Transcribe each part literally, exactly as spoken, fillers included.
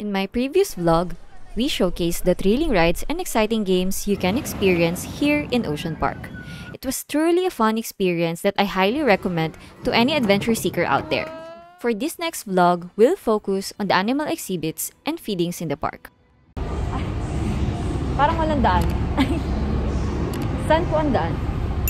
In my previous vlog, we showcased the thrilling rides and exciting games you can experience here in Ocean Park. It was truly a fun experience that I highly recommend to any adventure seeker out there. For this next vlog, we'll focus on the animal exhibits and feedings in the park. Ay, parang walang daan. Saan po ang daan?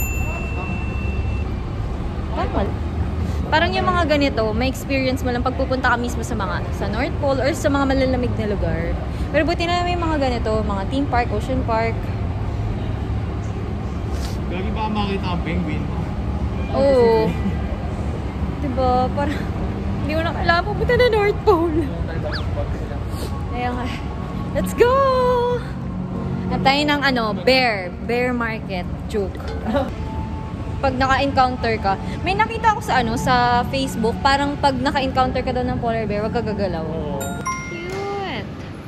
Parang wala. Parang yung mga ganito, may experience mo lang pagpupunta ka mismo sa mga sa North Pole or sa mga malalamig na lugar. Pero buti na may mga ganito, mga theme park, ocean park. Lagi ba makita ang penguin? Oo. Diba? Parang hindi mo na kailangan pupunta na North Pole. Kaya nga. Let's go! At tayo ng ano, bear. Bear market. Joke. Pag naka-encounter ka, may nakita ako sa ano, sa Facebook, parang pag naka-encounter ka daw ng polar bear, wag ka gagalaw. Oo. Cute!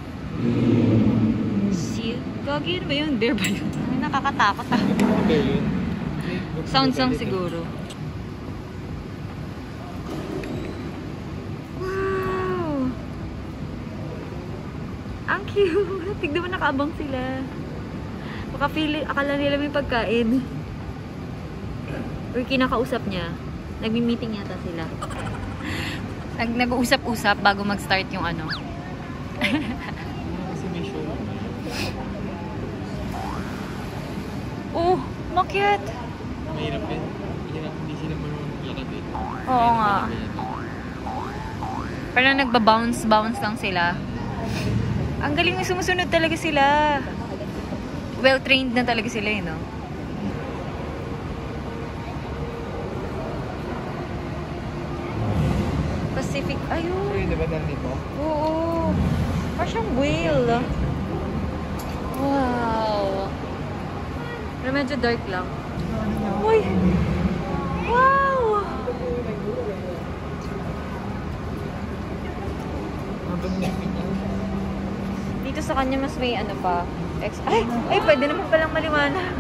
See? Gagi yun ba yun? Bear ba yun? Ay, nakakatakot ah. Bear yun. Sound song siguro. Wow! Ang cute! Tignan mo, nakaabang sila. Baka feel, akala nila may pagkain. Or kinakausap niya. Nagmi-meeting yata sila. Nag Nag-uusap-usap bago mag-start yung ano. Kasi may show. Oh, makyat! Mahirap yun. Mahirap, hindi sila marunong lakad eh. Oo nga. Parang nagba-bounce-bounce lang sila. Ang galing na sumusunod talaga sila. Well-trained na talaga sila eh, no? Pacific, ayun. So yun, diba nandito? Oo. Parang siyang whale. Wow. Pero medyo dark lang. Uy! Wow! Dito sa kanya mas may ano pa. Ex ay! Ay! Pwede naman palang maliwanag.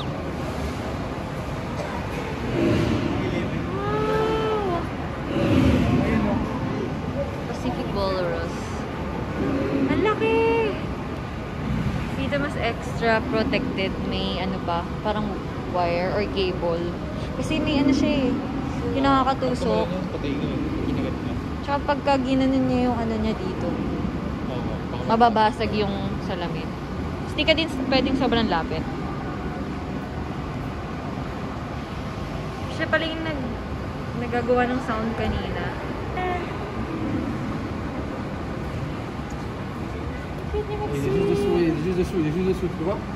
Wow! Pacific Walrus. Ang laki! Dito mas extra protected. May ano pa, parang wire or cable. Kasi may ano siya eh. Yung nakakatusok. Patay ko yun. Kinagat na. Tsaka pagka ginanon niya yung ano niya dito, Oo. mababasag yung salamin. Hindi ka din pwedeng sobrang lapit. Siya pala yung nag, nagagawa ng sound kanina. Pwede mag-swim. Juste dessous, juste dessous, tu vois?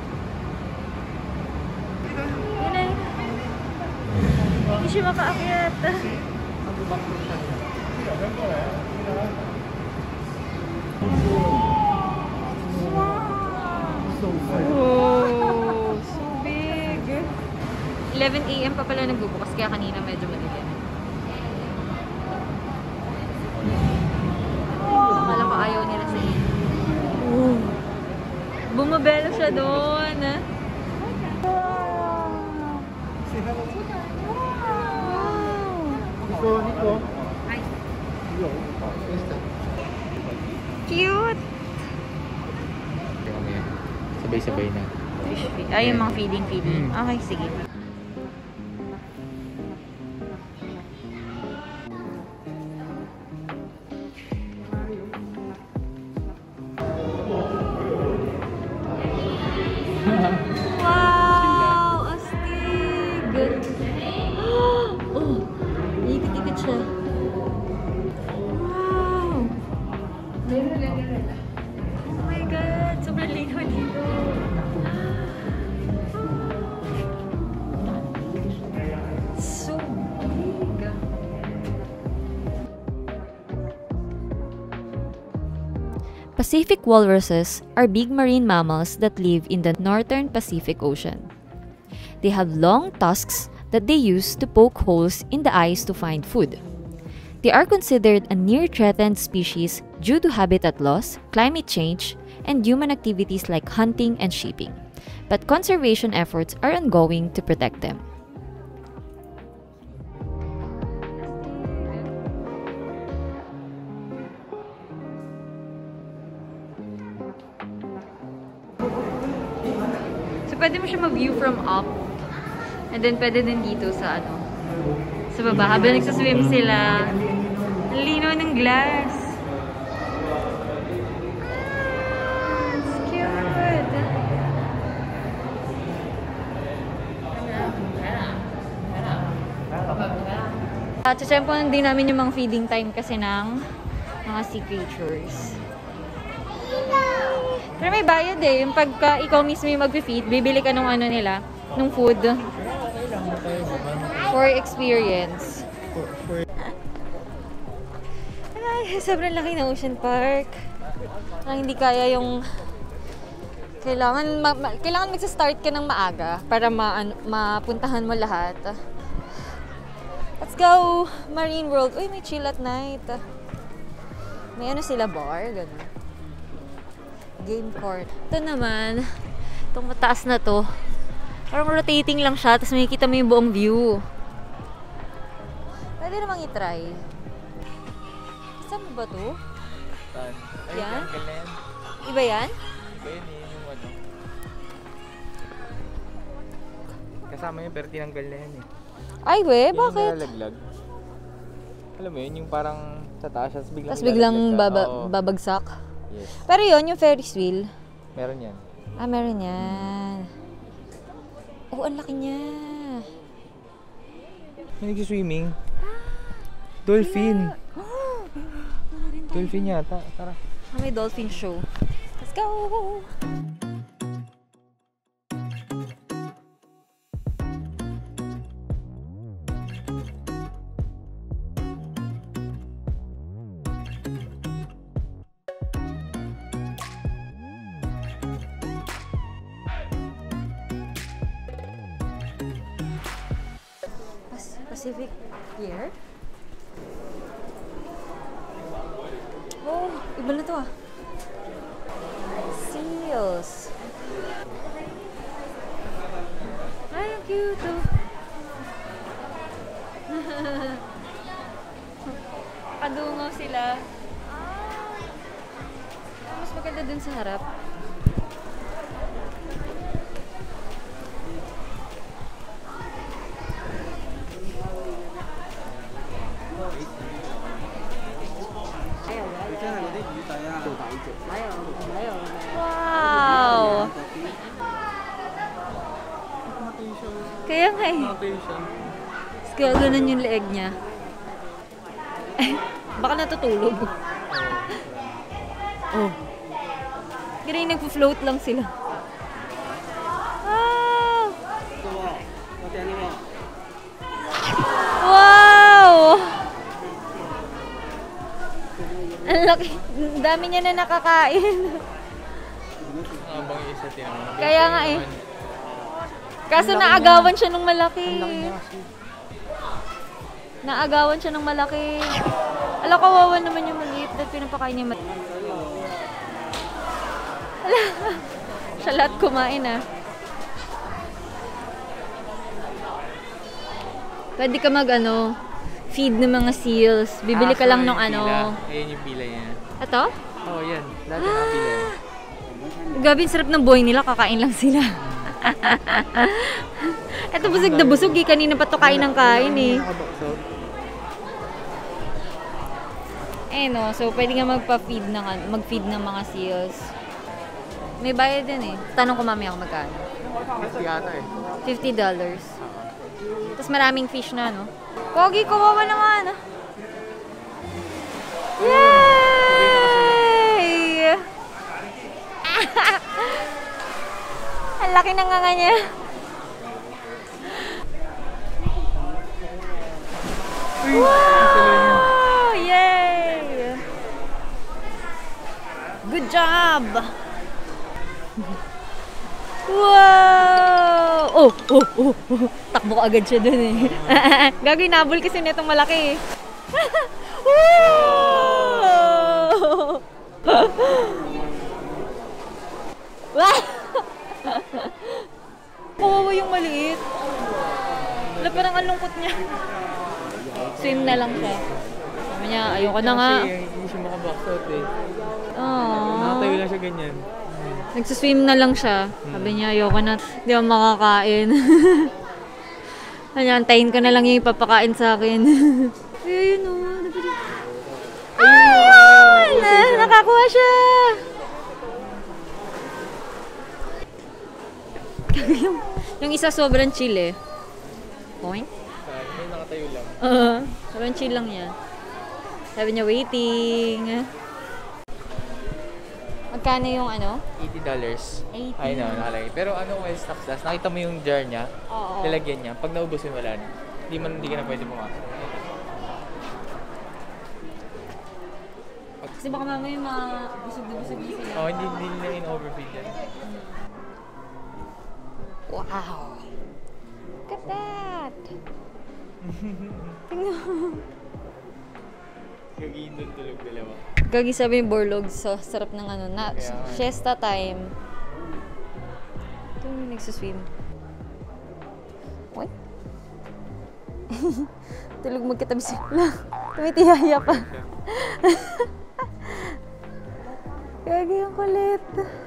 Yun na yun. Hindi siya makaakyat. Oh, so big. eleven A M pa pala nagbubukas, kaya kanina medyo madilim. Akala ko ayaw nila sa inyo. Oh. Bumabelo siya doon. Nico, Nico. Hi. Cute! Sabay-sabay na. Fish feed. Ay, yung mga feeding-feeding. Hmm. Okay, sige. Wow! Astig! Oh! Ikit-ikit siya. Wow! Oh my God! Sobrang linaw dito. So big! Pacific walruses are big marine mammals that live in the northern Pacific Ocean. They have long tusks that they use to poke holes in the ice to find food. They are considered a near-threatened species due to habitat loss, climate change, and human activities like hunting and shipping. But conservation efforts are ongoing to protect them. view from up. And then pwede din dito sa ano, sa baba. Habang nagsaswim sila, ang linaw ng glass. Ah, it's cute. At siyempre din namin yung mga feeding time kasi ng mga sea creatures. Pero may bayad eh. Yung pagka ikaw mismo yung mag-feed, bibili ka ng ano nila, ng food. For experience. Ay, sobrang laki ng Ocean Park. Ang hindi kaya yung... Kailangan, ma ma kailangan magsa-start ka ng maaga para ma mapuntahan mo lahat. Let's go! Marine World. Uy, may chill at night. May ano sila, bar? Ganun. Game court. Ito naman, itong mataas na to. Parang rotating lang siya, tapos makikita mo yung buong view. Pwede namang i-try. Saan ba to? Yan? Iba yan? Iba yun eh, yung ano. Kasama yun, pero tinanggal na yan eh. Ay, we, Yung bakit? nalalaglag. Alam mo yun, yung parang sa taas, tapos biglang Tapos biglang lalaglag ka. baba Oo. babagsak. Yes. Pero yun, yung Ferris wheel. Meron yan. Ah, meron yan. Oh, ang laki niya. May nag-swimming. Dolphin. Dolphin yata. Tara. Ah, may dolphin show. Let's go! Pacific Pier? Oh, iba na to ah. Seals. Ay, ang cute oh. Kadungaw sila. Ah, mas maganda dun sa harap. Wow! Kaya nga eh. Kaya ganun yung leeg niya. Baka natutulog. Oh. Kaya nagpo-float lang sila. Wow! Wow! Ang laki. Ang dami niya na nakakain. Habang isa tinanong. Kaya nga eh. Kaso naagawan siya ng malaki. Naagawan siya ng malaki. Ala, kawawa naman yung maliit. Dahil pinapakain niya maliit. Ala, siya lahat kumain ah. Pwede ka mag ano, feed ng mga seals. Bibili ka lang ng ano. Ayan yung pila niya. Ito? Oo, oh, yan. Dati ah. Nakapila yan. Gabi, sarap ng buhay nila. Kakain lang sila. Ito busog na busog eh. Kanina pa to kain ng kain eh. Eh no, so pwede nga magpa-feed ng, mag-feed ng mga seals. May bayad din eh. Tanong ko mamaya kung magkano. fifty yata eh. fifty dollars. Tapos maraming fish na, no? Pogi, kawawa naman. Yay! Ang laki ng nganga niya. Wow! Yay! Good job! Wow! Oh, oh, oh, oh. Takbo ka agad siya dun eh. Gagawin, nabol kasi netong malaki eh. Wow! Wow! Kawawa yung maliit. Wala, parang ang lungkot niya. Swim na lang siya. Sabi niya, ayoko na nga. Kasi hindi siya makabox out eh. Aww. Nakatayo lang siya ganyan. Nagsuswim na lang siya. Sabi niya, ayoko na. Hindi ako makakain. Kanya, antayin ko na lang yung ipapakain sa akin. Ayun o. Ay! Na, nakakuha siya! yung, yung isa sobrang chill eh. Point? May nakatayo lang. Oo. Uh, sobrang chill lang niya. Sabi niya, waiting. Magkano yung ano? eighty dollars. eighty. I know, nakalagay. Pero ano, well, stop das. Nakita mo yung jar niya? Oo. Lalagyan niya. Pag naubos yun, wala na. Hindi man, hindi ka na pwede pumasok. Kasi baka mamaya ma-busog na busog na sila. Oo, oh, hindi, hindi nila in-overfeed yan. Wow! Look at that! Tingnan mo. Gagawin doon tulog dalawa. Gagi sabi yung borlog sa sarap ng ano, na Kaya, siesta time. Ito yung nagsuswim. What? Tulog magkatabi sila. Tumitihaya pa. Gagi yung kulit.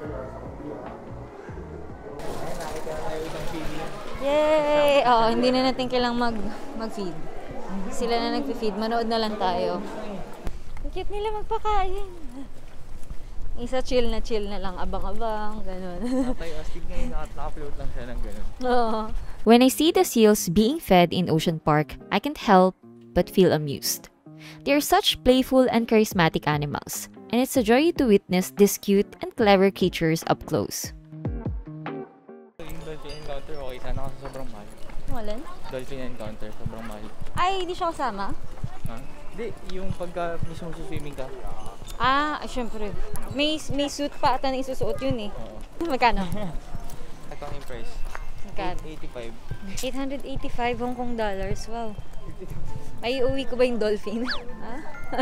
Yay! Oo, hindi na natin kailang mag, mag-feed. Sila na nag-feed. Manood na lang tayo. Ang cute nila magpakain. Isa chill na chill na lang. Abang-abang. Ganun. Tayo, astig ngayon. Naka-upload lang siya ng ganun. Oo. When I see the seals being fed in Ocean Park, I can't help but feel amused. They are such playful and charismatic animals, and it's a joy to witness these cute and clever creatures up close. Yung dolphin encounter, okay sana kasi sobrang mahal. Walan? Dolphin encounter, sobrang mahal. Ay, hindi siya kasama? Ha? Hindi, yung pagka mismo sa swimming ka. Ah, ay, syempre. May, may suit pa ata na isusuot yun eh. Oo. Magkano? Ito ang price. Magkano? eight eighty-five. eight hundred eighty-five Hong Kong dollars. Wow. Ay, uwi ko ba yung dolphin? Ha?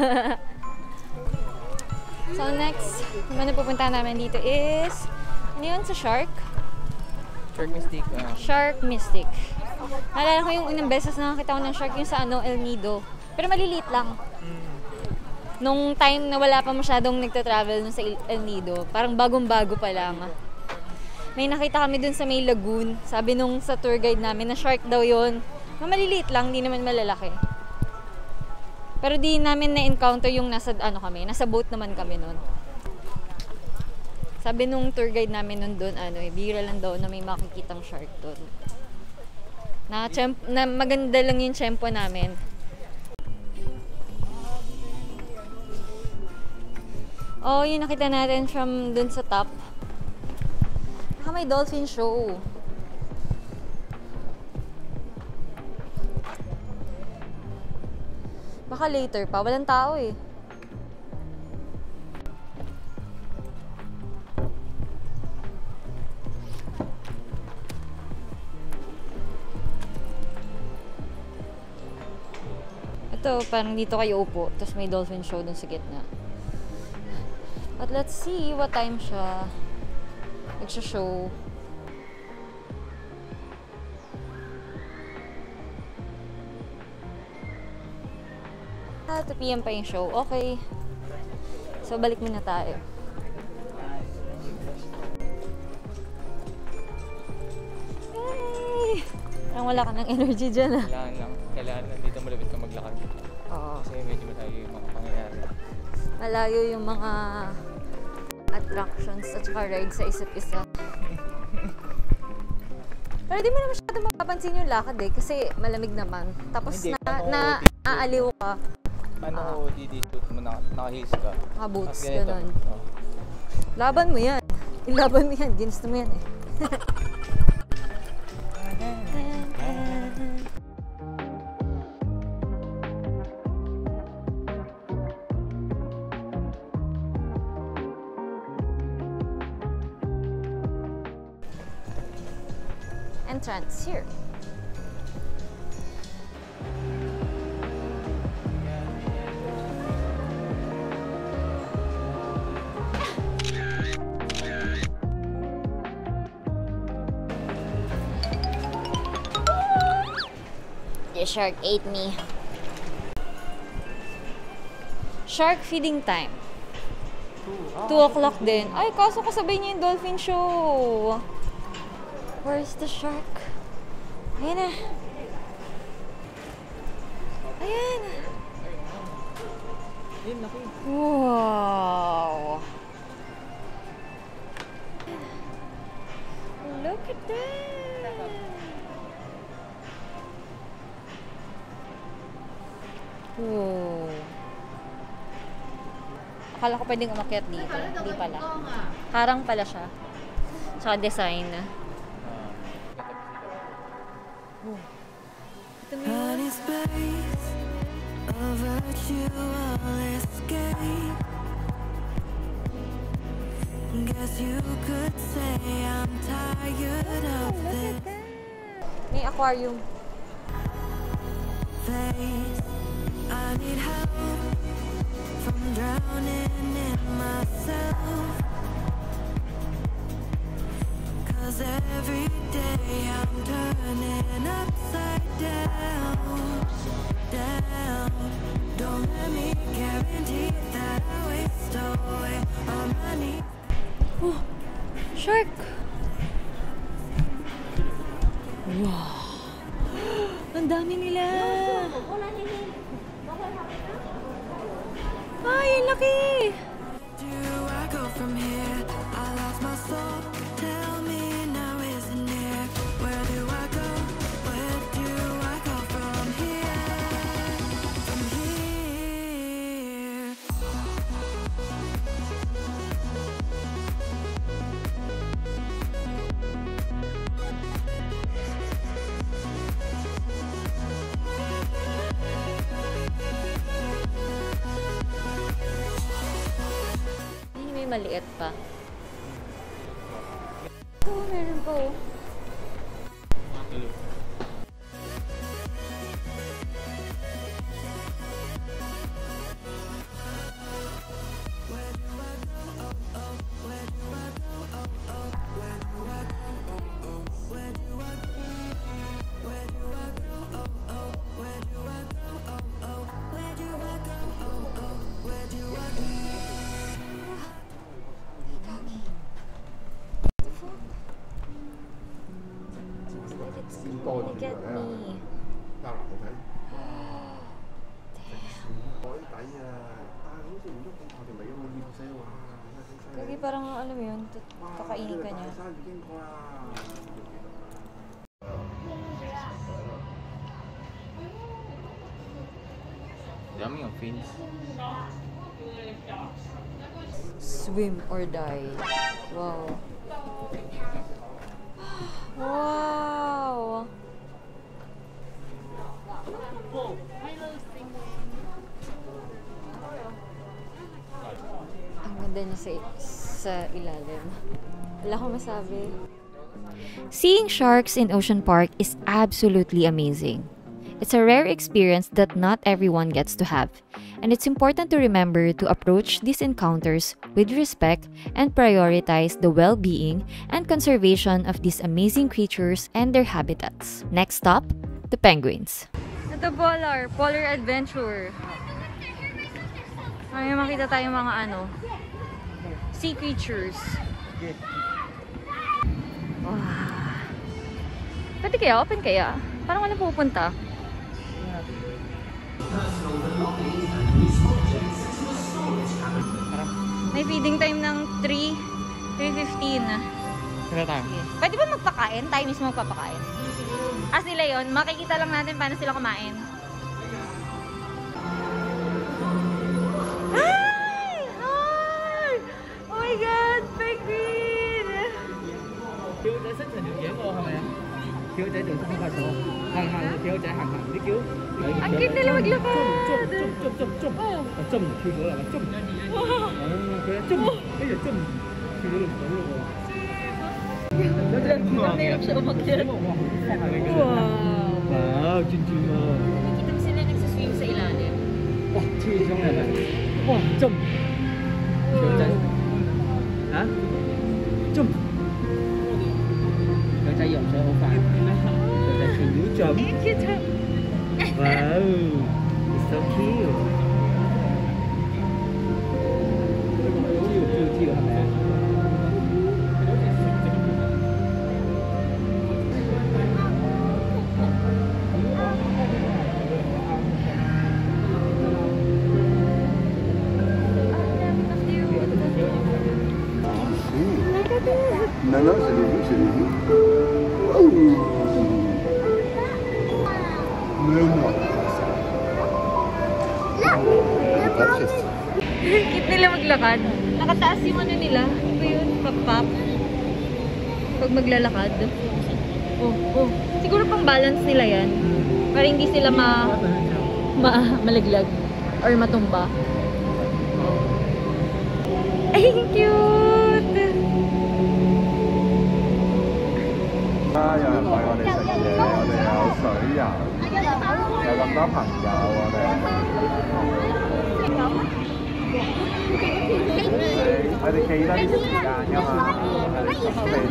So next, naman na pupunta namin dito is, ano yun sa shark? Shark Mystic. Uh, Shark Mystic. Naalala ko yung unang beses na nakita ko ng shark yung sa ano, El Nido. Pero maliliit lang. mm, Nung time na wala pa masyadong nagta-travel nun sa El Nido, parang bagong-bago pa lang. May nakita kami dun sa may lagoon. Sabi nung sa tour guide namin na shark daw yun. Na maliliit lang, hindi naman malalaki. Pero di namin na-encounter yung nasa, ano kami, nasa boat naman kami nun. Sabi nung tour guide namin nun doon, ano, eh, bira lang daw na may makikitang shark doon. Na, tsemp, na maganda lang yung tsempo namin. Oh, yung nakita natin from doon sa top. Baka may dolphin show. Baka later pa. Walang tao eh. Ito, parang dito kayo upo. Tapos may dolphin show dun sa gitna. But let's see what time siya nagsha-show. Ah, two p m pa yung show. Okay. So, balik muna tayo. Yay! Parang wala ka ng energy dyan ah. kailangan lang. Kailangan lang dito malapit ka maglakad. Oo. Kasi medyo malayo yung mga pangyayari. Malayo yung mga attractions at saka rides sa isa't isa. Pero di mo na masyado mapapansin yung lakad eh. Kasi malamig naman. Tapos Hindi, na, ano, na aaliw ka. Ano Ah. O O T D suit mo, naka- naka-heels ka. Mga boots, Tapos ganito. ganun. Oh. Laban mo yan. Ilaban mo yan. Ginusto mo yan eh. Entrance here. The shark ate me. Shark feeding time. two o'clock din. Ay, kaso kasabay niya yung dolphin show. Where's the shark? Ayan na. Ayan. Ayun, laki. Wow. Look at that. Wow. Akala ko pwedeng umakyat dito. Hindi pala. Harang pala siya. Tsaka design. Oh. Ito na yun. Guess you could say I'm tired of this. May aquarium. Face, I need help from drowning in myself. Cause every day I'm turning upside down, down. Don't let me guarantee that I waste away on my knees. Oh, shark! Wow! Ang dami nila! Ay, ang laki! Do I go from here? I lost my soul. Tell me now isn't it? Where do I go? Where do I go from here? From here. May maliit pa. Oh, meron po. Look at me. Kagi parang alam mo yun, kakainin ka niya. Dami yung fins. Swim or die. Wow. Wow! Ang ganda niya sa, sa ilalim. Wala akong masabi. Seeing sharks in Ocean Park is absolutely amazing. It's a rare experience that not everyone gets to have, and it's important to remember to approach these encounters with respect and prioritize the well-being and conservation of these amazing creatures and their habitats. Next stop, the penguins. Ito Polar, Polar Adventure. Ay, makita tayong mga ano, sea creatures. Wow. Pwede kaya? Open kaya? Parang wala pupunta. May feeding time ng three fifteen. Kaya tayo. Pwede ba magpakain? Tayo mismo magpapakain. As nila yun, makikita lang natin paano sila kumain. Hi! Hi! Oh my God! Penguin! Kiêu仔xích hình đường dễ ngô hả mẹ? Kiêu仔đường không phải số. Hằng hằng, kiêu仔hằng hằng, biết kiêu. Ang cute nila maglakad! Chum, chum, chum, chum, chum. Và chum là kiêu nữa là chum. Ờ, kaya chum. Bây giờ chum. Kiêu nữa là chum luôn. Mahirap siya umakyat. Wow! Wow, chun chun mo. Nakikita mo sila nagsiswim sa ilalim. Wow, chui xuống này này. Wow, chum. Kiêu仔. Hả? Chum. Kiêu仔游水好快。Kiêu仔全秒chum. Cute! Wow, it's so cute. Non, non, je l'ai vu, je l'ai vu. Oh. Mais non. Cute nila maglakad. Nakataas yung ano nila. Ito yun, pop-pop. Pag maglalakad. Oh, oh. Siguro pang balance nila yan. Para hindi sila ma... ma malaglag. Or matumba. Ay, cute! 啊！有人餵我哋食嘢，我哋有水遊，有咁多朋友，我哋我哋記得啲時間㗎嘛，我哋準備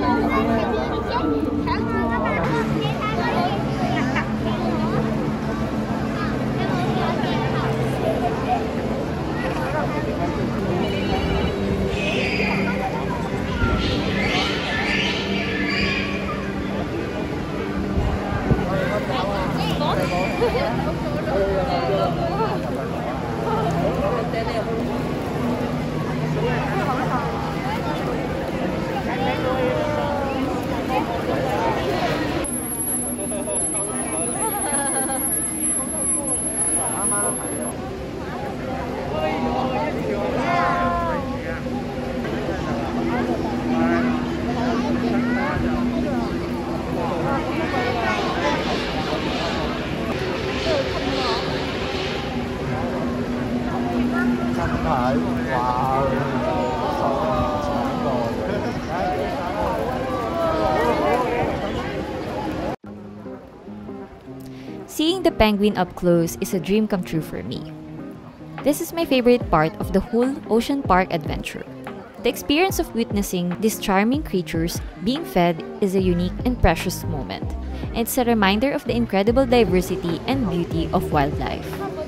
Seeing the penguin up close is a dream come true for me. This is my favorite part of the whole Ocean Park adventure. The experience of witnessing these charming creatures being fed is a unique and precious moment. It's a reminder of the incredible diversity and beauty of wildlife.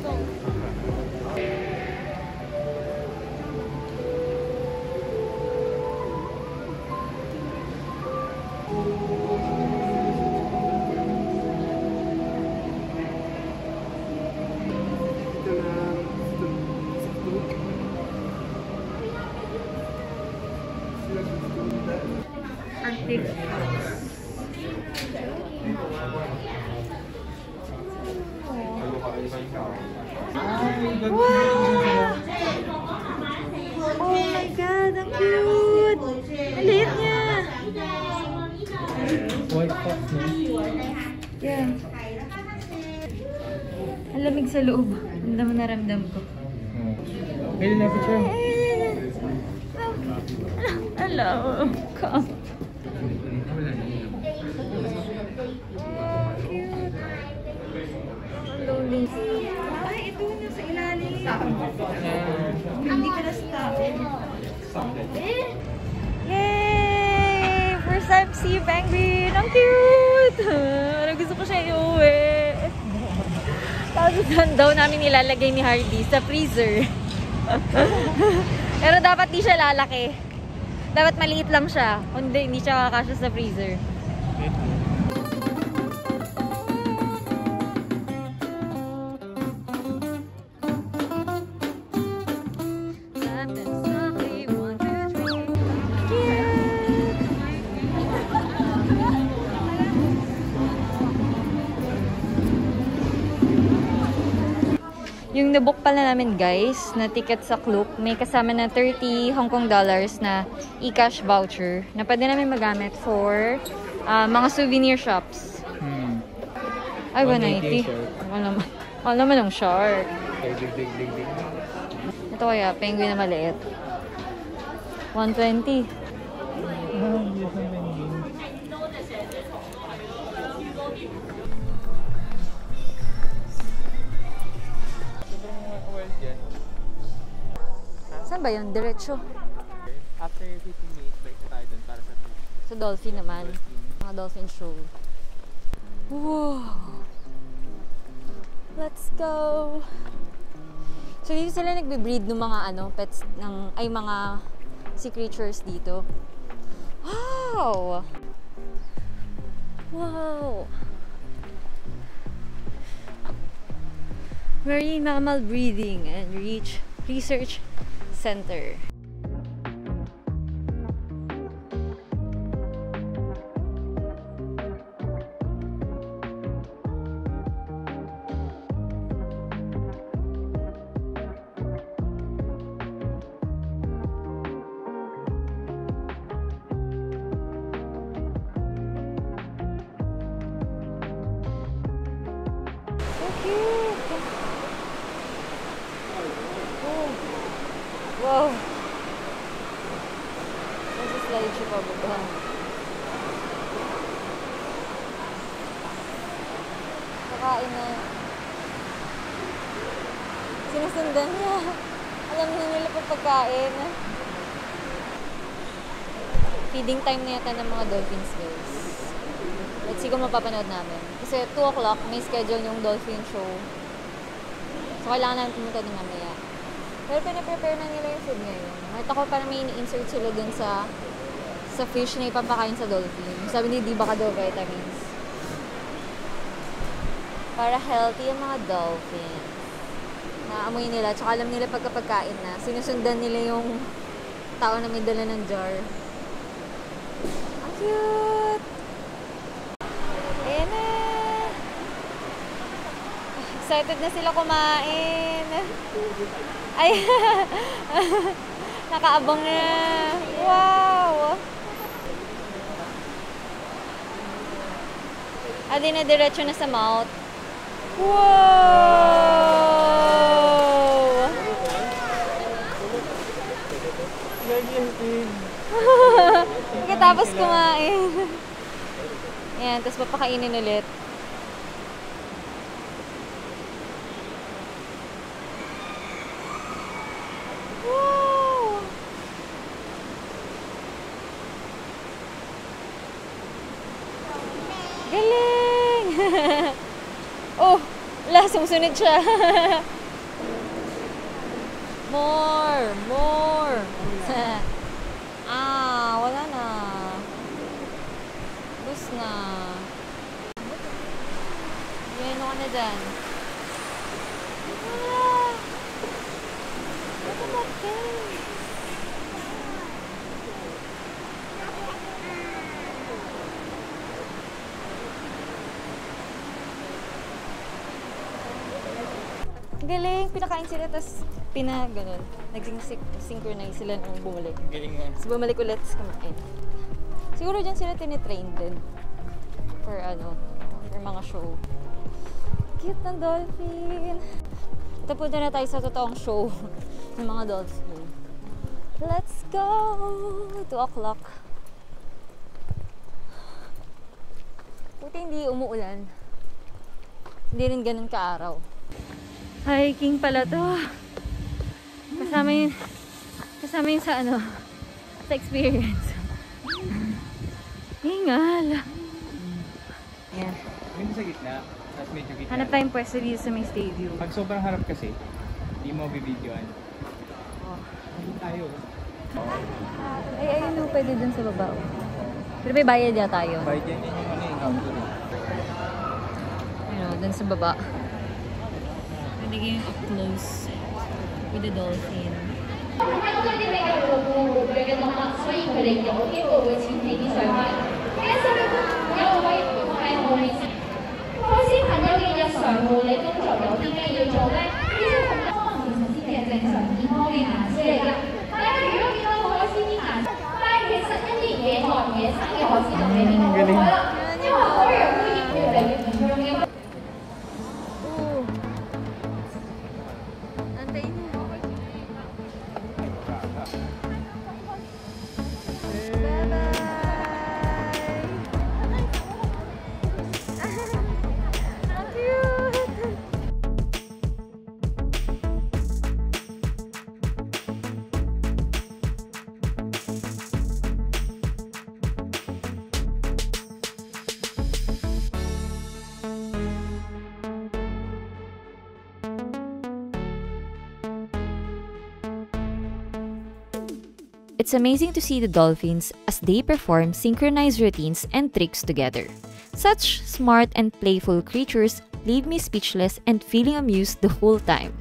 Wow! Oh my God, ang cute! Ang liit niya! White fox, no? Yeah. Ang lamig sa loob. Ang dami naramdam ko. Oh. Pwede na picture. Hello! Come. Lonely. Ay, ito na sa ilalim. Hindi ka na-stop. Yay! First time see penguin! Ang cute! Parang gusto ko siya iuwi. Tapos saan daw namin nilalagay ni Hardy? Sa freezer. Pero dapat di siya lalaki. Dapat maliit lang siya. Hindi, hindi siya kakasya sa freezer. Yung nabook pala namin guys, na ticket sa Klook, may kasama na thirty Hong Kong dollars na e-cash voucher na pwede namin magamit for uh, mga souvenir shops. Hmm. Ay, one ninety. Wala naman. Wala naman yung shark. Dig, dig, dig, dig. Ito kaya, penguin na maliit. one twenty. Ah, yes, ang penguin. Saan ba yun? Diretso. After fifteen minutes, balik na tayo dun para sa food. Sa dolphin naman. Mga dolphin show. Wow! Let's go! So dito sila nagbe-breed ng mga ano, pets ng ay mga sea creatures dito. Wow! Wow! Marine Mammal Breeding and Reach Research Center. Wow! Nasa slide siya pababa. Kakain na. Sinusundan niya. Alam na nila pa pagkain. Feeding time na yata ng mga dolphins, guys. Let's see kung mapapanood namin. Kasi two o'clock, may schedule yung dolphin show. So, kailangan namin pumunta din mamaya. Pero pinaprepare na nila yung food ngayon. Nakita ko parang may ini-insert sila dun sa sa fish na ipapakain sa dolphin. Sabi ni di baka daw vitamins. Para healthy yung mga dolphins. Naamoy nila, tsaka alam nila pagkapagkain na. Sinusundan nila yung tao na may dala ng jar. Ang cute! Ayan na! Excited na sila kumain. Ay! Nakaabang na. Wow! Adi na diretso na sa mouth. Wow! Pagkatapos kumain. Ayan, tapos papakainin ulit. Galing! Oh! Wala, sumusunod siya. More! More! Ah, wala na. Bus na. Yan, ano ka na dyan? Ah! Look at that thing! Galing, pinakain sila, tapos pina, ganun. Nag-synchronize sila nung bumalik. Galing nga. Tapos bumalik ulit, tapos kumain. Siguro dyan sila tinitrain din. For ano, for mga show. Cute ng dolphin. Ito punta na tayo sa totoong show ng mga dolphin. Let's go! two o'clock. Buti hindi umuulan. Hindi rin ganun kaaraw. Hiking pala to. Kasama yun, kasama yun sa ano, sa experience. Hingal. Yan. Hindi sa gitna. Tapos medyo gitna. Hanap tayong pwesto dito sa may stadium. Pag sobrang harap kasi, hindi mo bibidyoan. Oh. Hindi tayo. Ay, ayun no, pwede dun sa baba. Pero may bayad ya tayo. Bayad yan yung ano yung counter. Ayun o, dun sa baba. Pwede kayong up close with the dolphin. 佢嗰啲比較活躍嘅動物，所以佢哋有機會會前期啲上去。其實你都有個位係後面。各位小朋友嘅日常護理工作有啲咩要做咧？呢啲紅燈可能其實先係正常健康嘅顏色嚟㗎。大家如果見到海鮮啲顏色，但係其實一啲野外野生嘅海鮮就未必好海啦，因為海洋污染越嚟越嚴重嘅。 Bye-bye! It's amazing to see the dolphins as they perform synchronized routines and tricks together. Such smart and playful creatures leave me speechless and feeling amused the whole time.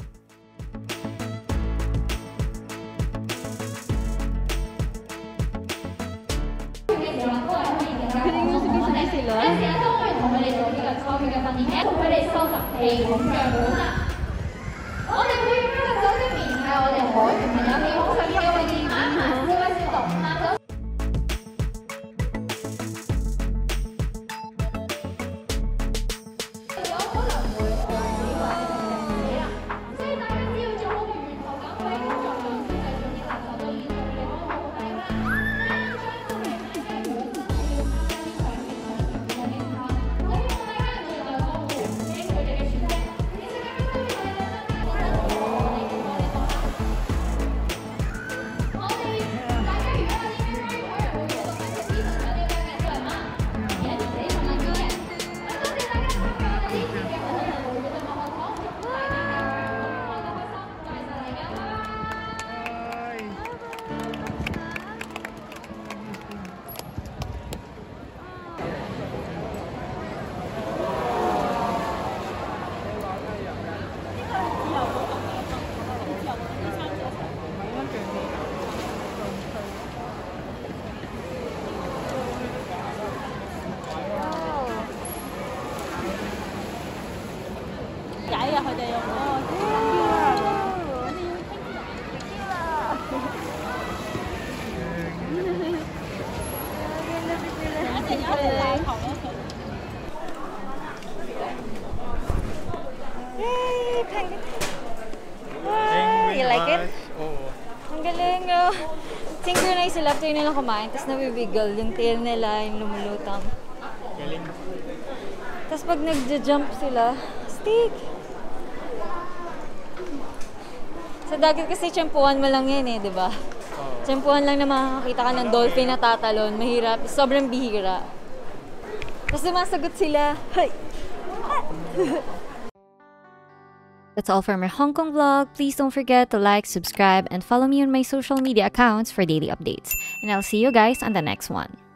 Yay! Penguin! Wow! You like it? Oo. Ang galing, no? Synchronize sila after nila kumain, tapos nabibiggle yung tail nila, yung lumulutang. Galing. Tapos pag nagja-jump sila, stick! Sa dagat kasi tsempuhan mo lang yan eh, di ba? Oo. Tsempuhan lang na makakakita ka ng dolphin na tatalon, mahirap, sobrang bihira. Tapos sumasagot sila, hay! That's all for my Hong Kong vlog. Please don't forget to like, subscribe, and follow me on my social media accounts for daily updates. And I'll see you guys on the next one.